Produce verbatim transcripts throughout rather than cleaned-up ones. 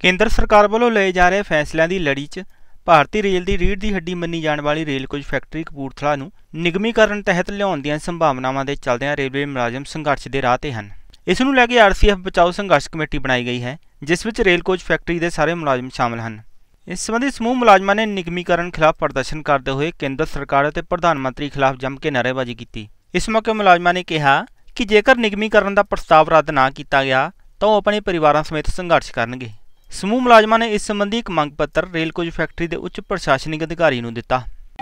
केंद्र सरकार वालों लए जा रहे फैसलों की लड़ी च भारतीय रेल की रीढ़ की हड्डी मनी जाने वाली रेल कोच फैक्ट्री कपूरथला नूं निगमीकरण तहत लियाउण दीआं संभावनावां दे चलदिआं रेलवे मुलाजम संघर्ष के राह ते हन। इस नूं लैके आर सी एफ बचाओ संघर्ष कमेटी बनाई गई है, जिस विच रेल कोच फैक्ट्री के सारे मुलाजम शामिल हैं। इस संबंधी समूह मुलाजमां ने निगमीकरण खिलाफ प्रदर्शन करते हुए केंद्र सरकार और प्रधानमंत्री खिलाफ जम के नारेबाजी की। इस मौके मुलाजमां ने कहा कि जेकर निगमीकरण का प्रस्ताव रद्द ना किया गया तो वो अपने परिवारों समेत संघर्ष करेंगे। समूह मुलाजमां ने इस संबंधी एक मंग पत्र रेल कोच फैक्ट्री के उच्च प्रशासनिक अधिकारी को दिता।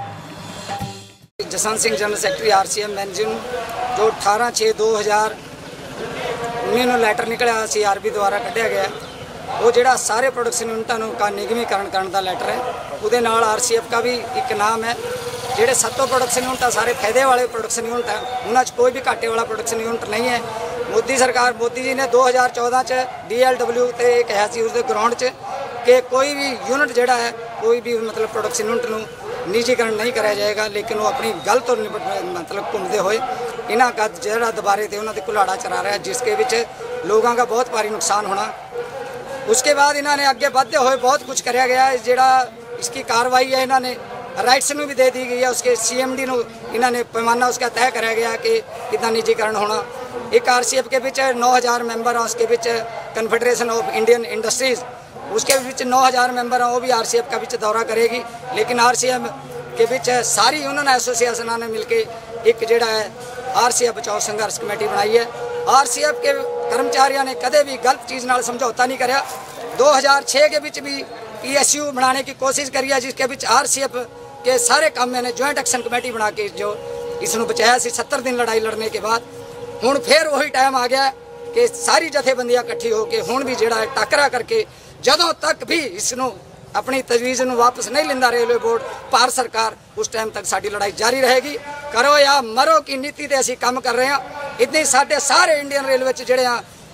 Jaswant Singh general secretary R C M मैनजून जो अठारह छे दो हज़ार उन्नीस में लैटर निकलिया सी आर बी द्वारा कढ़िया गया, वो जोड़ा सारे प्रोडक्शन यूनिटों का निगमीकरण करने का लैटर है। वो नाल आर सी एफ का भी एक नाम है। जोड़े सत्तों प्रोडक्शन यूनिट सारे फायदे वाले प्रोडक्शन यूनिट हैं, उन्होंने कोई भी घाटे वाला प्रोडक्शन यूनिट नहीं है। मोदी सरकार मोदी जी ने दो हज़ार चौदह च डी एल डब्ल्यू ते कहा सी उसके ग्राउंड च कि कोई भी यूनिट जोड़ा है कोई भी मतलब प्रोडक्शन यूनिट नूं निजीकरण नहीं कराया जाएगा, लेकिन वो अपनी गल तो मतलब घूमते हुए इन्हों का जोड़ा दोबारे से उन्होंने कुल्हाड़ा चला रहा है, जिसके विच लोगों का बहुत भारी नुकसान होना। उसके बाद इन्होंने अगे बढ़ते हुए बहुत कुछ कराया गया है। जोड़ा इसकी कार्रवाई है इन्होंने राइट्स नूं भी दे दी गई है, उसके सी एम डी नूं इन्होंने पैमाना उसका तय कराया गया कि कितना निजीकरण होना। एक आर सी एफ के बीच नौ हज़ार मैंबर हैं, उसके बीच कन्फेडरेशन ऑफ इंडियन इंडस्ट्रीज़ उसके बीच नौ हज़ार मैंबर हैं, वो भी आर सी एफ का बीच दौरा करेगी। लेकिन आर सी एफ के बीच सारी उन्होंने एसोसिएशनों ने मिलकर एक जोड़ा है आर सी एफ बचाओ संघर्ष कमेटी बनाई है। आर सी एफ के कर्मचारियों ने कदे भी गलत चीज़ नाल समझौता नहीं कराया। दो हज़ार छे के बीच भी पी एस यू बनाने की कोशिश करी है, जिसके बीच आर सी एफ के सारे काम मैंने ज्वाइंट एक्शन कमेटी बना के जो इसनों बचाया सी सत्तर दिन लड़ाई लड़ने के बाद। हुण फिर वही टाइम आ गया कि सारी जथेबंदियां इकट्ठी होकर हुण भी जोड़ा टाकरा करके जदों तक भी इसनों अपनी तजवीज़ नूं वापस नहीं लेंदा रेलवे बोर्ड भारत सरकार, उस टाइम तक साडी लड़ाई जारी रहेगी। करो या मरो की नीति ते असीं काम कर रहे हैं। इतने साडे सारे इंडियन रेलवे च जिहड़े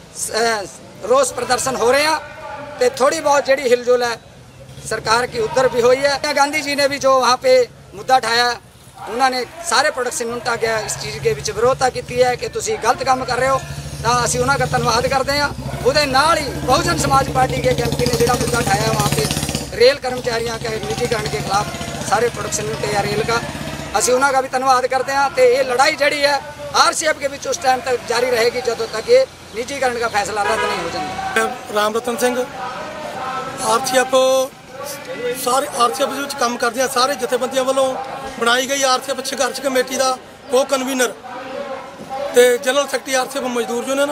रोस प्रदर्शन हो रहे हैं, तो थोड़ी बहुत जिहड़ी हिलजुल है सरकार की उधर भी हुई है। गांधी जी ने भी जो वहाँ पे मुद्दा उठाया, उन्होंने सारे प्रोडक्शन यूनिट गया इस चीज़ के विच विरोधता की है कि तुसीं गलत काम कर रहे हो, तो असीं उन्हों का धन्यवाद करते हैं। उहदे नाल ही बहुजन समाज पार्टी के एम पी ने जो मुद्दा उठाया वहाँ पे रेल कर्मचारियों के निजीकरण के खिलाफ सारे प्रोडक्शन यूनिट या रेल का, असीं उन्हों का भी धन्यवाद करते हैं। तो ये लड़ाई जड़ी है आर सी एफ के बीच उस टाइम तक जारी रहेगी जदों तक ये निजीकरण का फैसला रद्द नहीं हो जाता। Ram Ratan Singh R C F सारे आर सी एफ काम करते हैं, सारे जथेबंदियों वालों बनाई गई आर सी एफ संघर्ष कमेटी का को कन्वीनर तो general secretary R C F मजदूर यूनियन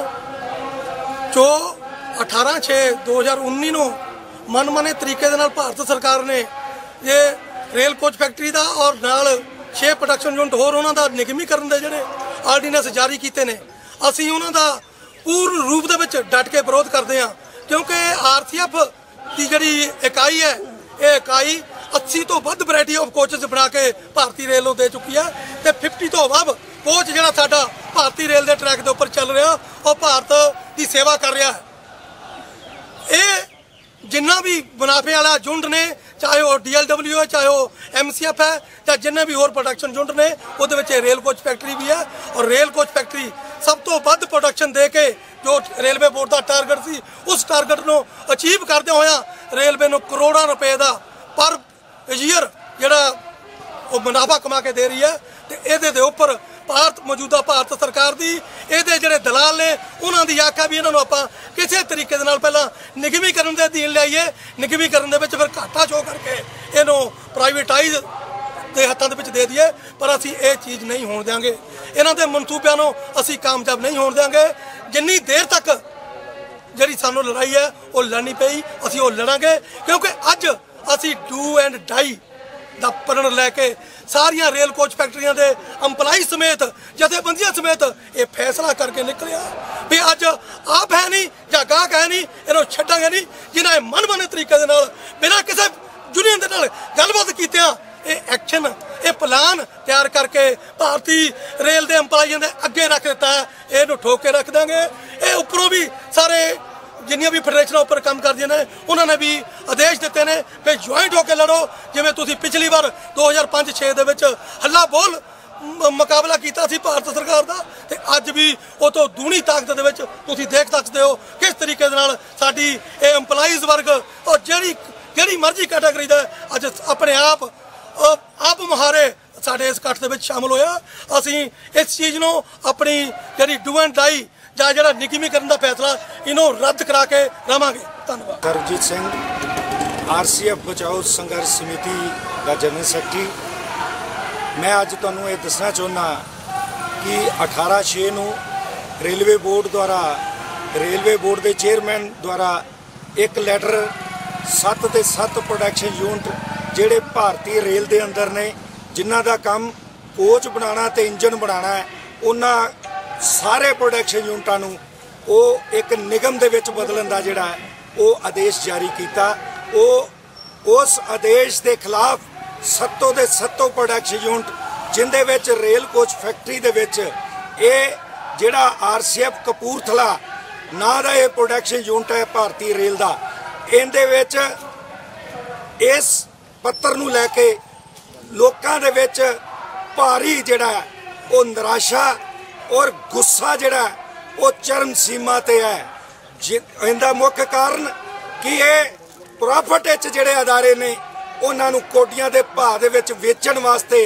जो अठारह छे दो हज़ार उन्नीस नौ मनमाने तरीके दे नाल भारत सरकार ने ये रेल कोच फैक्ट्री का और नाल छे प्रोडक्शन यूनिट होर उन्हां दा निगमीकरण दे जिहड़े आर्डीनेंस जारी किए ने, असीं उन्हां दा पूर्ण रूप दे विच डट के विरोध करते हैं। क्योंकि आर सी एफ की जिहड़ी इकाई है ये इकाई अस्सी तो वध वैरायटी ऑफ कोचेस बना के भारतीय रेल को दे चुकी है, तो फिफ्टी तो वध कोच जिहड़ा साडा भारतीय रेल के ट्रैक के उपर चल रहा और भारत की सेवा कर रहा है। ये जिन्ना भी मुनाफे वाला यूनिट ने, चाहे वो डी एल डब्ल्यू है, चाहे वो एम सी एफ है, चाहे जिन्ने भी होर प्रोडक्शन यूनिट ने, वो रेल कोच फैक्ट्री भी है। और रेल कोच फैक्ट्री सब तो वध प्रोडक्शन दे के जो रेलवे बोर्ड का टारगेट सी उस टारगेट को अचीव करते हुए रेलवे को करोड़ों रुपए का पर ईयर जोड़ा मुनाफा कमा के दे रही है। तो ये उपर भारत मौजूदा भारत सरकार की ये जोड़े दलाल ने उन्होंने दी आख्या भी इन्होंने आप किसी तरीके पहला निगमीकरण के अधीन लियाइए, निगमीकरण के फिर घाटा शो करके इनू प्राइवेटाइज के हथों के दे दिए, पर असी ये चीज़ नहीं होने देंगे। इन्हों के मनसूबियां को असी कामयाब नहीं होने देंगे। जिन्नी देर तक जी सानू लड़ाई है वो लड़नी पई, असी वो लड़ांगे। क्योंकि अज असी डू एंड डाई का प्रण लैके सारिया रेल कोच फैक्ट्रिया के अंपलाई समेत जथेबंदियां समेत ये फैसला करके निकलिया भी अज आप है नहीं या गाहक है नहीं, इन्हों छड्डांगे नहीं जिन्हें मन माने तरीके दे नाल बिना किसी यूनियन के नाल गलबात कीतियां ये एक्शन ये प्लान तैयार करके भारतीय रेल के अंपलाइयों के अगे रख दिता है। ये ठोक के रख देंगे। ये उपरों भी सारे जिन्नियां भी फैडरेशन उपर काम करदियां ने उन्होंने भी आदेश दिते ने भी ज्वाइंट होकर लड़ो, जिवें तुसीं पिछली बार दो हज़ार पाँच छे दे विच हल्ला बोल ਮ- ਮੁਕਾਬਲਾ ਕੀਤਾ ਸੀ ਭਾਰਤ ਸਰਕਾਰ ਦਾ, ਤੇ ਅੱਜ ਵੀ ਉਹ ਤੋਂ ਦੂਣੀ ਤਾਕਤ ਦੇ ਵਿੱਚ ਤੁਸੀਂ ਦੇਖ ਸਕਦੇ ਹੋ ਕਿਸ ਤਰੀਕੇ ਦੇ ਨਾਲ ਸਾਡੀ ਇਹ EMPLOYEES ਵਰਗ ਉਹ ਜਿਹੜੀ ਜਿਹੜੀ ਮਰਜ਼ੀ ਕੈਟਾਗਰੀ ਦਾ ਅੱਜ ਆਪਣੇ ਆਪ ਉਹ ਆਪ ਮੁਹਾਰੇ ਸਾਡੇ ਇਸ ਇਕੱਠ ਦੇ ਵਿੱਚ ਸ਼ਾਮਲ ਹੋਇਆ। ਅਸੀਂ ਇਸ ਚੀਜ਼ ਨੂੰ ਆਪਣੀ ਜਿਹੜੀ ਡੂ ਐਂਡ ਡਾਈ ਜਾਂ ਜਿਹੜਾ ਨਿਗਮੀਕਰਨ ਦਾ ਫੈਸਲਾ ਇਹਨੂੰ ਰੱਦ ਕਰਾ ਕੇ ਰਵਾਂਗੇ। ਧੰਨਵਾਦ। ਸਰਬਜੀਤ ਸਿੰਘ, ਆਰਸੀਐਫ ਬਚਾਓ ਸੰਘਰਸ਼ ਸਮਿਤੀ ਦਾ ਜਨਰਲ ਸੈਕਟਰੀ। ਮੈਂ ਅੱਜ ਤੁਹਾਨੂੰ ਇਹ ਦੱਸਣਾ ਚਾਹੁੰਦਾ ਕਿ ਅਠਾਰਾਂ ਛੇ ਨੂੰ ਰੇਲਵੇ ਬੋਰਡ ਦੁਆਰਾ ਰੇਲਵੇ ਬੋਰਡ ਦੇ ਚੇਅਰਮੈਨ ਦੁਆਰਾ ਇੱਕ ਲੈਟਰ ਸੱਤ ਤੇ ਸੱਤ ਪ੍ਰੋਡਕਸ਼ਨ ਯੂਨਿਟ ਜਿਹੜੇ ਭਾਰਤੀ ਰੇਲ ਦੇ ਅੰਦਰ ਨੇ, ਜਿਨ੍ਹਾਂ ਦਾ ਕੰਮ ਕੋਚ ਬਣਾਉਣਾ ਤੇ ਇੰਜਨ ਬਣਾਉਣਾ ਹੈ, ਉਹਨਾਂ ਸਾਰੇ ਪ੍ਰੋਡਕਸ਼ਨ ਯੂਨਿਟਾਂ ਨੂੰ ਉਹ ਇੱਕ ਨਿਗਮ ਦੇ ਵਿੱਚ ਬਦਲਣ ਦਾ ਜਿਹੜਾ ਹੈ ਉਹ ਆਦੇਸ਼ ਜਾਰੀ ਕੀਤਾ। ਉਹ ਉਸ ਆਦੇਸ਼ ਦੇ ਖਿਲਾਫ ਸੱਤੋਂ ਦੇ ਸੱਤੋਂ ਪ੍ਰੋਡਕਸ਼ਨ ਯੂਨਿਟ, ਜਿੰਦੇ ਵਿੱਚ ਰੇਲ ਕੋਚ ਫੈਕਟਰੀ ਦੇ ਵਿੱਚ ਇਹ ਜਿਹੜਾ ਆਰਸੀਐਫ ਕਪੂਰਥਲਾ ਨਾਂ ਦਾ ਇਹ ਪ੍ਰੋਡਕਸ਼ਨ ਯੂਨਿਟ ਹੈ ਭਾਰਤੀ ਰੇਲ ਦਾ, ਇਹਦੇ ਵਿੱਚ ਇਸ ਪੱਤਰ ਨੂੰ ਲੈ ਕੇ ਲੋਕਾਂ ਦੇ ਵਿੱਚ ਭਾਰੀ ਜਿਹੜਾ ਉਹ ਨਿਰਾਸ਼ਾ ਔਰ ਗੁੱਸਾ ਜਿਹੜਾ ਉਹ ਚਰਮ ਸੀਮਾ ਤੇ ਹੈ। ਇਹਦਾ ਮੁੱਖ ਕਾਰਨ ਕਿ ਇਹ ਪ੍ਰੋਫਿਟ ਵਿੱਚ ਜਿਹੜੇ ਅਦਾਰੇ ਨੇ ਉਹਨਾਂ ਨੂੰ ਕੋਡੀਆਂ ਦੇ ਭਾਅ ਦੇ ਵਿੱਚ ਵੇਚਣ ਵਾਸਤੇ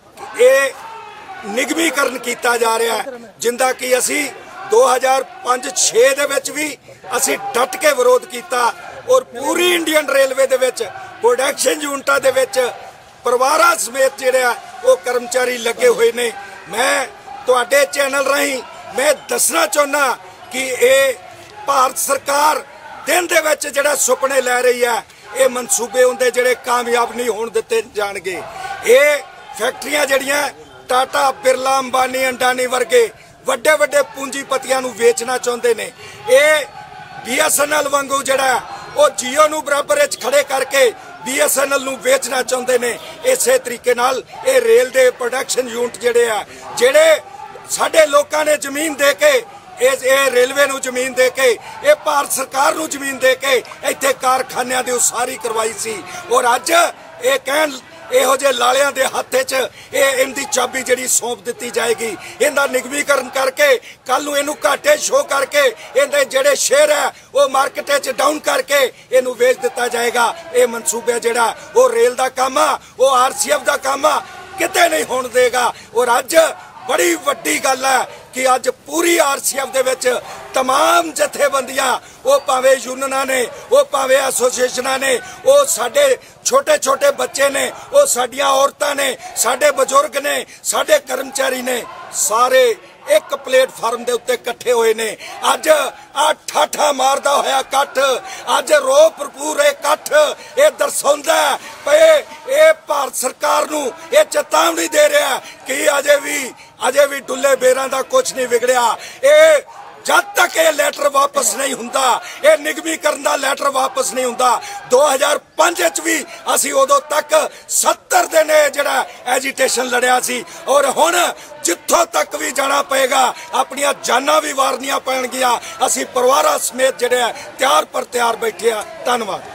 ਇਹ ਨਿਗਮੀਕਰਨ ਕੀਤਾ ਜਾ ਰਿਹਾ ਹੈ, ਜਿੰਦਾ ਕਿ ਅਸੀਂ ਦੋ ਹਜ਼ਾਰ ਪੰਜ ਛੇ ਦੇ ਵਿੱਚ ਵੀ ਅਸੀਂ ਡਟ ਕੇ ਵਿਰੋਧ ਕੀਤਾ ਔਰ ਪੂਰੀ ਇੰਡੀਅਨ ਰੇਲਵੇ ਦੇ ਵਿੱਚ ਪ੍ਰੋਡਕਸ਼ਨ ਯੂਨਿਟਾਂ ਦੇ ਵਿੱਚ ਪਰਿਵਾਰਾਂ ਸਮੇਤ ਜਿਹੜੇ ਆ ਉਹ ਕਰਮਚਾਰੀ ਲੱਗੇ ਹੋਏ ਨੇ। ਮੈਂ ਤੁਹਾਡੇ ਚੈਨਲ ਰਾਹੀਂ ਮੈਂ ਦੱਸਣਾ ਚਾਹੁੰਦਾ ਕਿ ਇਹ ਭਾਰਤ ਸਰਕਾਰ ਦਿਨ ਦੇ ਵਿੱਚ ਜਿਹੜਾ ਸੁਪਨੇ ਲੈ ਰਹੀ ਹੈ, ਇਹ ਮਨਸੂਬੇ ਹੁੰਦੇ ਜਿਹੜੇ ਕਾਮਯਾਬ ਨਹੀਂ ਹੋਣ ਦਿੱਤੇ ਜਾਣਗੇ। ਇਹ ਫੈਕਟਰੀਆਂ ਜਿਹੜੀਆਂ ਟਾਟਾ, ਬਿਰਲਾ, ਅੰਬਾਨੀ, ਅੰਡਾਨੀ ਵਰਗੇ ਵੱਡੇ ਵੱਡੇ ਪੂੰਜੀਪਤੀਆਂ ਨੂੰ ਵੇਚਣਾ ਚਾਹੁੰਦੇ ਨੇ। ਇਹ ਬੀਐਸਐਨਐਲ ਵਾਂਗੂ ਜਿਹੜਾ ਉਹ ਜੀਓ ਨੂੰ ਬਰਾਬਰ ਵਿੱਚ ਖੜੇ ਕਰਕੇ ਬੀਐਸਐਨਐਲ ਨੂੰ ਵੇਚਣਾ ਚਾਹੁੰਦੇ ਨੇ। ਇਸੇ ਤਰੀਕੇ ਨਾਲ ਇਹ ਰੇਲ ਦੇ ਪ੍ਰੋਡਕਸ਼ਨ ਯੂਨਿਟ ਜਿਹੜੇ ਆ, ਜਿਹੜੇ ਸਾਡੇ ਲੋਕਾਂ ਨੇ ਜ਼ਮੀਨ ਦੇ ਕੇ ਇਹ ਇਹ ਰੇਲਵੇ ਨੂੰ ਜ਼ਮੀਨ ਦੇ ਕੇ, ਇਹ ਭਾਰਤ ਸਰਕਾਰ ਨੂੰ ਜ਼ਮੀਨ ਦੇ ਕੇ ਇੱਥੇ ਕਾਰਖਾਨਿਆਂ ਦੀ ਉਸਾਰੀ ਕਰਵਾਈ ਸੀ, ਔਰ ਅੱਜ ਇਹ ਕਹਿਣ ਇਹੋ ਜਿਹੇ ਲਾਲਿਆਂ ਦੇ ਹੱਥ 'ਚ ਇਹ ਇਹਦੀ ਚਾਬੀ ਜਿਹੜੀ ਸੌਂਪ ਦਿੱਤੀ ਜਾਏਗੀ। ਇਹਦਾ ਨਿਗਮੀਕਰਨ ਕਰਕੇ ਕੱਲ ਨੂੰ ਇਹਨੂੰ ਘਾਟੇ ਸ਼ੋਅ ਕਰਕੇ ਇਹਦੇ ਜਿਹੜੇ ਸ਼ੇਅਰ ਹੈ ਉਹ ਮਾਰਕੀਟ 'ਚ ਡਾਊਨ ਕਰਕੇ ਇਹਨੂੰ ਵੇਚ ਦਿੱਤਾ ਜਾਏਗਾ। ਇਹ ਮਨਸੂਬਾ ਜਿਹੜਾ ਉਹ ਰੇਲ ਦਾ ਕੰਮ ਆ, ਉਹ ਆਰਸੀਐਫ ਦਾ ਕੰਮ ਆ, ਕਿਤੇ ਨਹੀਂ ਹੋਣ ਦੇਗਾ। ਔਰ ਅੱਜ ਬੜੀ ਵੱਡੀ ਗੱਲ ਹੈ ਕਿ ਅੱਜ ਪੂਰੀ ਆਰਸੀਐਫ ਦੇ ਵਿੱਚ तमाम ਜਥੇਬੰਦੀਆਂ, ਉਹ ਭਾਵੇਂ ਯੂਨੀਅਨਾਂ ਨੇ, ਉਹ ਭਾਵੇਂ ਐਸੋਸੀਏਸ਼ਨਾਂ ਨੇ, ਉਹ ਸਾਡੇ ਛੋਟੇ ਛੋਟੇ ਬੱਚੇ ਨੇ, ਉਹ ਸਾਡੀਆਂ ਔਰਤਾਂ ਨੇ, ਸਾਡੇ ਬਜ਼ੁਰਗ ਨੇ, ਸਾਡੇ ਕਰਮਚਾਰੀ ਨੇ, ਸਾਰੇ ਇੱਕ ਪਲੇਟਫਾਰਮ ਦੇ ਉੱਤੇ ਇਕੱਠੇ ਹੋਏ ਨੇ। ਅੱਜ ਆ ਠਾਠਾ ਮਾਰਦਾ ਹੋਇਆ ਇਕੱਠ, ਅੱਜ ਰੋਹ ਭਰਪੂਰ ਇਹ ਇਕੱਠ ਇਹ ਦਰਸਾਉਂਦਾ ਪਏ ਇਹ ਭਾਰਤ ਸਰਕਾਰ ਨੂੰ ਇਹ ਚੇਤਾਵਨੀ ਦੇ ਰਿਹਾ ਕਿ ਅਜੇ ਵੀ ਅਜੇ ਵੀ ਡੁੱਲੇ ਬੇਰਾਂ ਦਾ ਕੁਝ ਨਹੀਂ ਵਿਗੜਿਆ। ਇਹ जब तक ये लैटर वापस नहीं हुंदा, ये निगमीकरण दा लैटर वापस नहीं हुंदा। दो हजार पांच च भी असी उदों तक सत्तर दिन जिहड़ा एजिटेशन लड़िया सी, और हुण जिथों तक भी जाना पएगा, अपनियां जानां भी वारनियां पैणगियां। असी परिवारां समेत जिहड़े तैयार पर तैयार बैठे आ। धन्नवाद।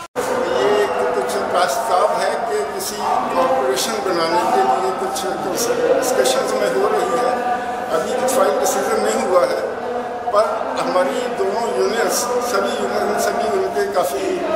ये कुछ प्रस्ताव है कि किसी कॉर्पोरेशन बनाने के लिए कुछ डिस्कशंस में हो रही है, अभी कुछ फाइनल डिसीजन नहीं हुआ है, पर हमारी दोनों यूनियंस सभी यूनियन सभी उनके काफ़ी